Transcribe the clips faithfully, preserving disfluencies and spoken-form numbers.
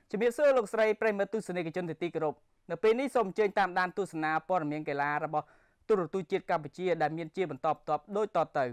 ជំរាបសួរលោកស្រីប្រិមត្តទស្សនិកជនទីគោរពនៅពេលនេះសូមអញ្ជើញតាមដានទស្សនាព័ត៌មានកីឡារបស់ទូរទស្សន៍ជាតិកម្ពុជាដែលមានជាបន្តបន្ទាប់ដូចតទៅ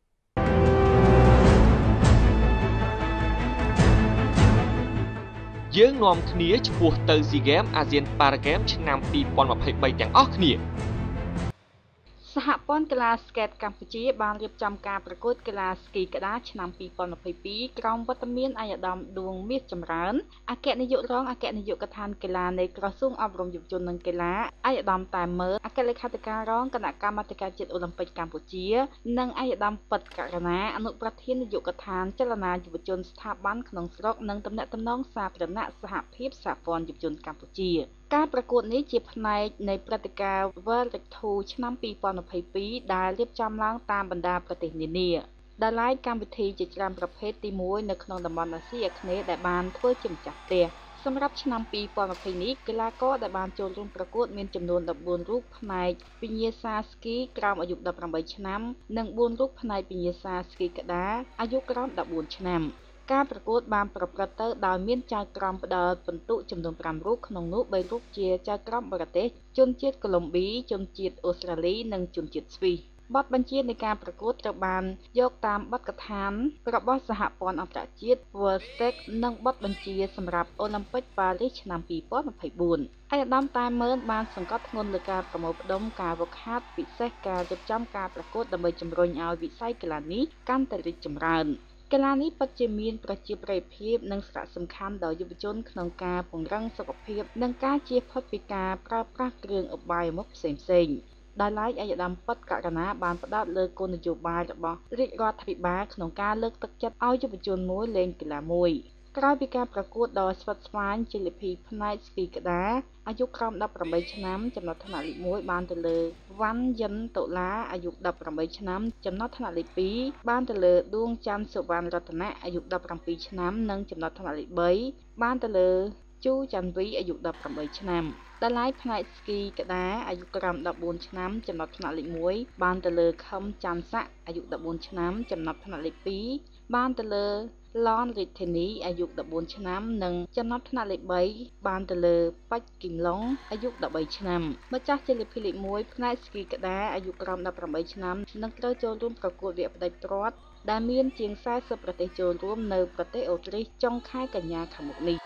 យើងនាំគ្នាឆ្ពោះទៅស៊ីហ្គេមអាស៊ានប៉ារ៉ាហ្គេមឆ្នាំពីរពាន់ម្ភៃបីទាំងអស់គ្នាសហព័ន្ធកីឡាស្កេតកម្ពុជាបានរៀបចំការប្រកួតកីឡាស្គីក្ដារឆ្នាំពីរពាន់ម្ភៃពីរក្រោមវត្តមានអាយដាមឌួងមាសចម្រើនអគ្គនាយករងអគ្គនាយកដ្ឋានកីឡានៃក្រសួងអប់រំយុវជននិងកីឡាអាយដាមតែមើអគ្គលេខាធិការរងគណៈកម្មាធិការជាតិអូឡ িম্প ិកកម្ពុជានិងអាយដាមប៉ិតករណាអនុប្រធាននាយកដ្ឋានចលនាយុវជនស្ថាប័នក្នុងស្រុកនិងទំនាក់ទំនងសាធារណៈសហភាពសហព័ន្ធយុវជនកម្ពុជាការប្រកួតនេះជាផ្នែកនៃព្រឹត្តិការណ៍ World Rec ทู ឆ្នាំពីរពាន់ម្ភៃពីរដែលរៀបចំឡើងតាមបណ្ដាប្រទេសនានាដែលឡាយកម្មវិធីជាច្រើនប្រភេទទីមួយនៅក្នុងតំបន់អាស៊ីអាគ្នេយ៍ដែលបានធ្វើជាម្ចាស់ផ្ទះសម្រាប់ឆ្នាំពីរពាន់ម្ភៃនេះកីឡាករដែលបានចូលរួមប្រកួតមានចំនួនដប់បួនរូបផ្នែកវិញ្ញាសាស្គីក្រោមអាយុដប់ប្រាំបីឆ្នាំនិងបួនរូបផ្នែកវិញ្ញាសាស្គីក្ដារអាយុក្រោមដប់បួនឆ្នាំការប្រកួតបានប្រព្រឹត្តទៅដោយមានចៅក្រមផ្ដល់ពិន្ទុចំនួនប្រាំរូបក្នុងនោះបីរូបជាចៅក្រមបរទេសជនជាតិកូឡុំប៊ីជនជាតិអូស្ត្រាលីនិងជនជាតិស្វីសបទបញ្ជានៃការប្រកួតត្រូវបានយកតាមបទកថារបស់សហព័ន្ធអន្តរជាតិ World Stake និងបទបញ្ជាសម្រាប់អូឡ িম্প ិកប៉ារីសឆ្នាំពីរពាន់ម្ភៃបួនអាយដាមតែមើលបានសង្កត់ធ្ងន់លើការប្រមូលផ្ដុំការវឹកហាត់ពិសេសការរៀបចំការប្រកួតដើម្បីជំរុញឲ្យវិស័យកីឡានេះកាន់តែរីកចម្រើនកីឡានេះពិតជាមានប្រជាប្រិយភាពនិងសារៈសំខាន់ដល់យុវជនក្នុងការពង្រឹងសុខភាពនិងការជៀសផុតពីការប្រើប្រាស់គ្រឿងឧបាយមុខផ្សេងៗដោយឡែកអាយដាមប៉ិតករណាបានផ្ដោតលើគោលនយោបាយរបស់រាជរដ្ឋាភិបាលក្នុងការលើកទឹកចិត្តឲ្យយុវជនមួយលេងកីឡាមួយក្រោយពីការប្រកួតដ៏ស្វិតស្វាញជលិភីផ្នែកស្គីក្ដារអាយុក្រោមដប់ប្រាំបីឆ្នាំចំណុចថ្នាក់លេខមួយបានទៅលើវ៉ាន់យិនតូឡាអាយុដប់ប្រាំបីឆ្នាំចំណុចថ្នាក់លេខពីរបានទៅលើដួងច័ន្ទសុវណ្ណរតនៈអាយុដប់ប្រាំពីរឆ្នាំនិងចំណុចថ្នាក់លេខបីបានទៅលើជូច័ន្ទវីអាយុដប់ប្រាំបីឆ្នាំដែលឡែកផ្នែកស្គីក្ដារអាយុក្រោមដប់បួនឆ្នាំចំណុចថ្នាក់លេខមួយបានទៅលើខឹមច័ន្ទស័កអាយុដប់បួនឆ្នាំចំណុចថ្នាក់លេខពីរបានទៅលើឡនរីធីនីអាយុដប់បួនឆ្នាំនិងចំណុចថ្នាក់លេខបីបានទៅលើបាច់គីងឡុងអាយុដប់បីឆ្នាំម្ចាស់ជលិភីលេខមួយផ្នែកស្គីក្ដារអាយុក្រោមដប់ប្រាំបីឆ្នាំនឹងត្រូវចូលរួមប្រកួតវគ្គផ្ដាច់ទ្រាត់ដែលមានជាងសែសិបប្រទេសចូលរួមនៅប្រទេសអូទ្រីសចុងខែកញ្ញាខាងមុខនេះ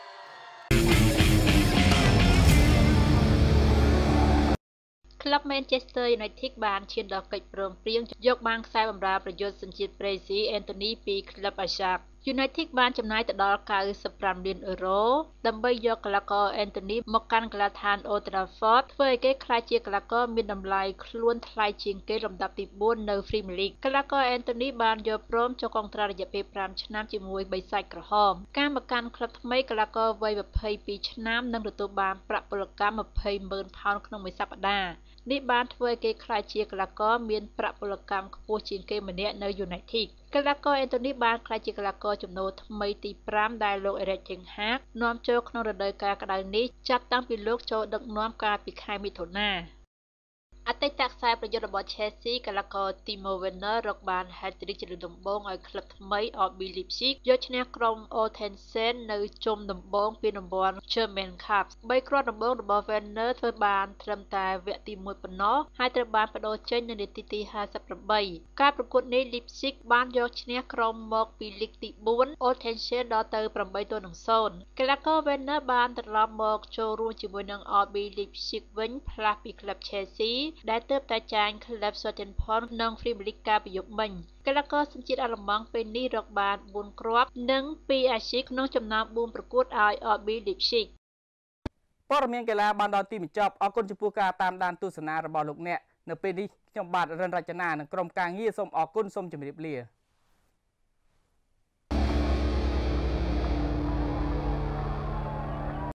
ក្លឹប Manchester United បានឈានដល់កិច្ចព្រមព្រៀងយកបានខ្សែបម្រើប្រយុទ្ធសញ្ជាតិប្រេស៊ី Anthony ពីក្លឹប Ajax United បានចំណាយទៅដល់កៅសិបប្រាំលានអឺរ៉ូដើម្បីយកកីឡាករ Anthony មកកាន់កីឡដ្ឋាន Old Trafford ធ្វើឲ្យគេក្លាយជាកីឡាករមានតម្លៃខ្លួនថ្លៃជាងគេលំដាប់ទីបួននៅ Premier League កីឡាករ Anthony បានយកព្រមចុះកុងត្រារយៈពេលប្រាំឆ្នាំជាមួយបិសាចក្រហមការមកកាន់ក្លឹបថ្មីកីឡាករវ័យម្ភៃពីរឆ្នាំនឹងទទួលបានប្រាក់ពលកម្មម្ភៃម៉ឺនផោនក្នុងមួយសប្តាហ៍នេះបានធ្វើឲ្យគេក្លាយជាកីឡាករមានប្រាក់ពលកម្មខ្ពស់ជាងគេម្នាក់នៅ United កីឡាករ Anthony បានក្លាយជាកីឡាករចំណូលថ្មីទីប្រាំដែលលោក Erik ten Hag នាំចូលក្នុងរដូវកាលក្តៅនេះចាប់តាំងពីលោកចូលដឹកនាំកាលពីខែមិថុនាអតីតខ្សែប្រយុទ្ធរបស់ Chelsea កីឡាករ Timo Werner រកបាន hat-trick ជាលើកដំបូងឲ្យក្លឹបថ្មី អារ ប៊ី Leipzig យកឈ្នះក្រុម Ottensen នៅជុំដំបូងពីរង្វាន់ German Cup បីគ្រាប់ដំបូងរបស់ Werner ធ្វើបានត្រឹមតែវគ្គទីមួយប៉ុណ្ណោះហើយត្រូវបានបដូរចេញនៅនាទីទីហាសិបប្រាំបីការប្រកួតនេះ Leipzig បានយកឈ្នះក្រុមមកពីលីកទីបួន Ottensen ដល់ទៅប្រាំបីទល់នឹងศูนย์កីឡាករ Werner បានត្រឡប់មកចូលរួមជាមួយនឹង អារ ប៊ី Leipzig វិញផ្លាស់ពីក្លឹប Chelseaដែលទើបតែចាញ់ក្លឹប Southampton ក្នុង Premier League កាលពីយប់មិញកីឡាករសញ្ជាតិអាល្លឺម៉ង់ពេលនេះរកបានបួនគ្រាប់និងពីរ assist ក្នុងចំណោមបួនប្រកួតឲ្យ អារ ប៊ី Leipzig ព័ត៌មានកីឡាបានដល់ទីបញ្ចប់អរគុណចំពោះការតាមដានទស្សនារបស់លោកអ្នកនៅពេលនេះខ្ញុំបាទរិនរចនានិងក្រុមការងារសូមអរគុណសូមជម្រាបលា